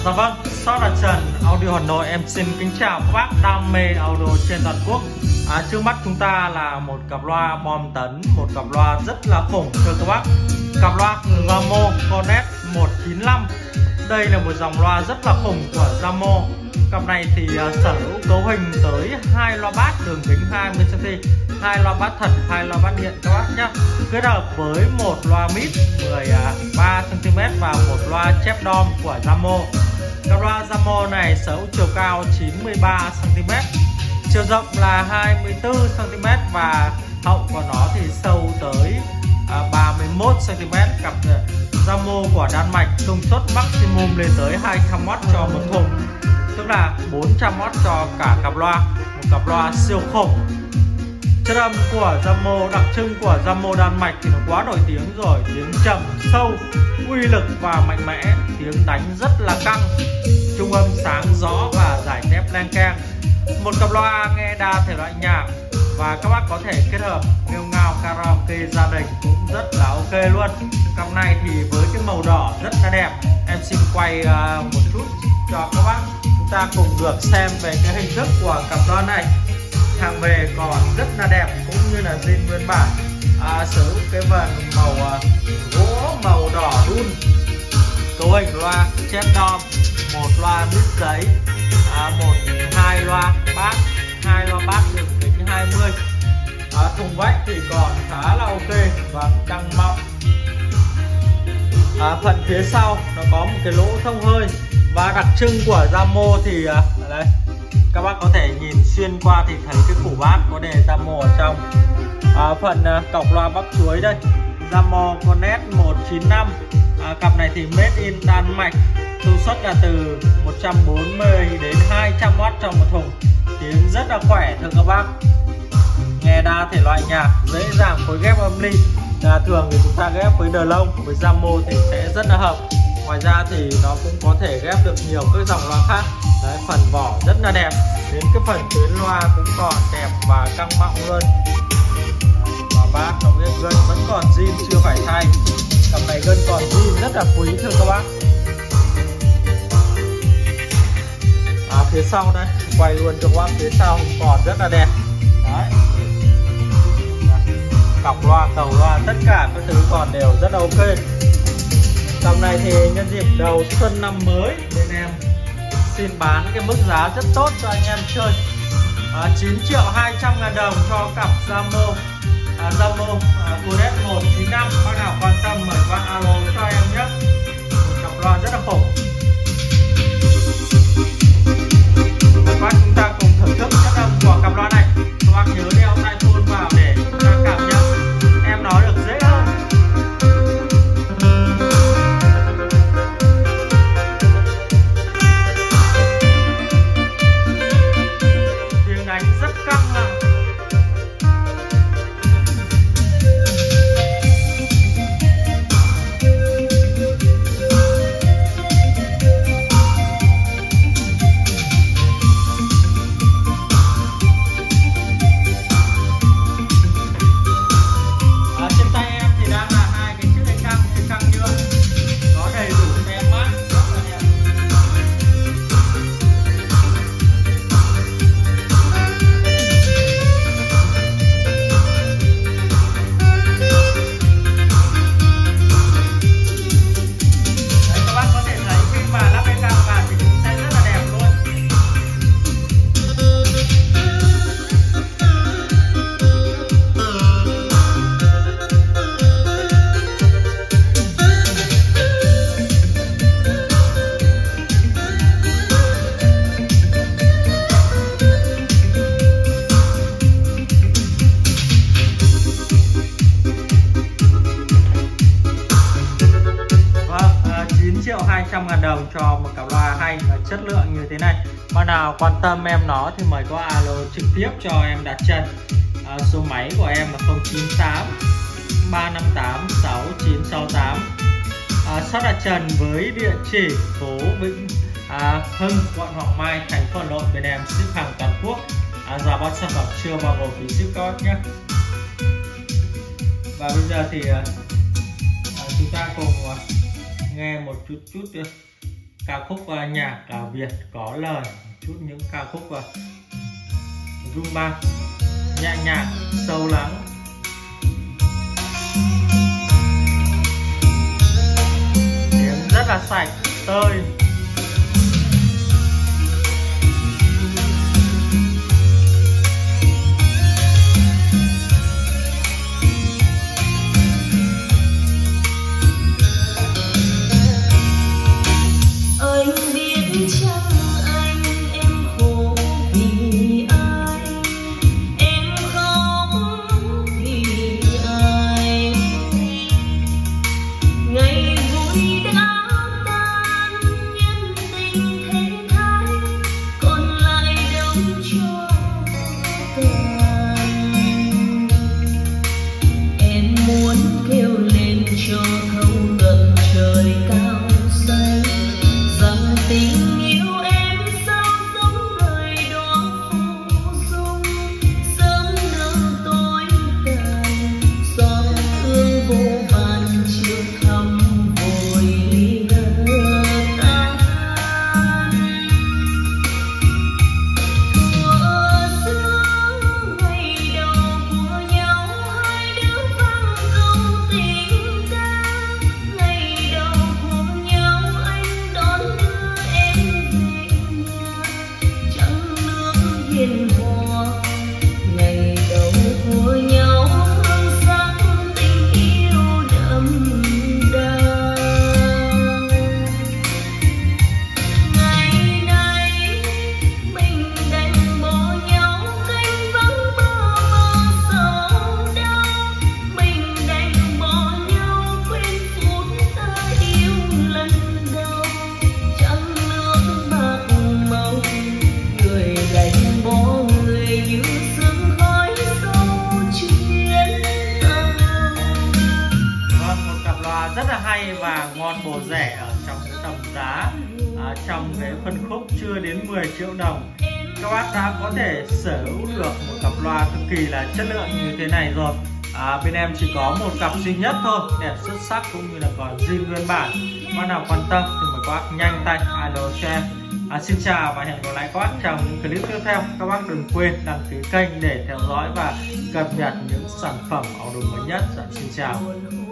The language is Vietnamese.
Dạ vâng, Shop là Trần Audio Hà Nội, em xin kính chào các bác đam mê audio trên toàn quốc. Trước mắt chúng ta là một cặp loa bom tấn, một cặp loa rất là khủng thưa các bác. Cặp loa Ramo Connect 195. Đây là một dòng loa rất là khủng của Ramo. Cặp này thì sở hữu cấu hình tới 2 loa bass đường kính 20 cm, 2 loa bass thật, 2 loa bass điện các bác nhé. Kết hợp với một loa mid 13 cm và một loa chép đom của Ramo. Cặp loa Ramo này sở hữu chiều cao 93 cm, chiều rộng là 24 cm và hậu của nó thì sâu tới 31 cm. Cặp Ramo của Đan Mạch công suất maximum lên tới 200W cho một thùng, tức là 400W cho cả cặp loa. Một cặp loa siêu khủng. Chất âm của Ramo, đặc trưng của Ramo Đan Mạch thì nó quá nổi tiếng rồi. Tiếng trầm sâu, uy lực và mạnh mẽ, tiếng đánh rất là căng, trung âm sáng rõ và giải nép len keng. Một cặp loa nghe đa thể loại nhạc và các bác có thể kết hợp nghêu ngao karaoke gia đình cũng rất là ok luôn. Cặp này thì với cái màu đỏ rất là đẹp, em xin quay một chút cho các bác chúng ta cùng được xem về cái hình thức của cặp loa này. Hàng về còn rất là đẹp cũng như là zin nguyên bản, sở hữu cái vần màu gỗ màu đỏ đun, cấu hình loa chép đom, một loa mít giấy, hai loa bass, 2 loa bass đường kính 20. Thùng vách thì còn khá là ok và căng mọng. Phần phía sau nó có một cái lỗ thông hơi và đặc trưng của Ramo thì đây, các bác có thể nhìn xuyên qua thì thấy cái củ bát có đề Ramo ở trong. Phần cọc loa bắp chuối đây, Ramo Connect 195. Cặp này thì made in Đan Mạch, công suất là từ 140 đến 200W trong một thùng, tiếng rất là khỏe thưa các bác. Nghe đa thể loại nhạc, dễ dàng phối ghép âm ly. Thường thì chúng ta ghép với đờ lông, với Ramo thì sẽ rất là hợp. Ngoài ra thì nó cũng có thể ghép được nhiều các dòng loa khác. Đấy, phần vỏ rất là đẹp, đến cái phần tuyến loa cũng còn đẹp và căng mọng luôn. Và bát nó gân vẫn còn zin chưa phải thay. Cặp này gân còn zin rất là quý thưa các bác. Phía sau đây, quay luôn cho các bác phía sau còn rất là đẹp. Đấy, cọc loa, cầu loa, tất cả các thứ còn đều rất là ok. Dòng này thì nhân dịp đầu xuân năm mới nên em xin bán cái mức giá rất tốt cho anh em chơi, 9.200.000 đồng cho cặp Ramo Connect 195. Bác nào quan tâm mời bác alo cho em nhé. Một cặp loa rất là khủng. Các bác chúng ta cùng thưởng thức chất âm của cặp loa này. Các bác nhớ đeo tai phone vào để chúng ta cảm nhận em nói được dễ hơn. Tiếng đánh rất căng ạ. $9.200.000 đồng cho một cặp loa hay và chất lượng như thế này. Bạn nào quan tâm em nó thì mời có alo trực tiếp cho em đặt chân. Số máy của em là 098 358 6968. Shop là Trần với địa chỉ phố Vĩnh Hưng, quận Hoàng Mai, thành phố Hà Nội. Bên em ship hàng toàn quốc, giá bán sản phẩm chưa bao gồm phí ship các bác nhé. Và bây giờ thì chúng ta cùng nghe một chút ca khúc nhạc Việt có lời, chút những ca khúc rumba nhẹ nhàng sâu lắng. Tiếng rất là sạch tơi. Rất là hay và ngon bổ rẻ ở trong cái tầm giá, trong cái phân khúc chưa đến 10 triệu đồng các bác đã có thể sở hữu được một cặp loa cực kỳ là chất lượng như thế này rồi. Bên em chỉ có một cặp duy nhất thôi, đẹp xuất sắc cũng như là còn zin nguyên bản. Bác nào quan tâm thì mời các bác nhanh tay alo cho em. Xin chào và hẹn gặp lại các bác trong những clip tiếp theo. Các bác đừng quên đăng ký kênh để theo dõi và cập nhật những sản phẩm audio mới nhất. Xin chào.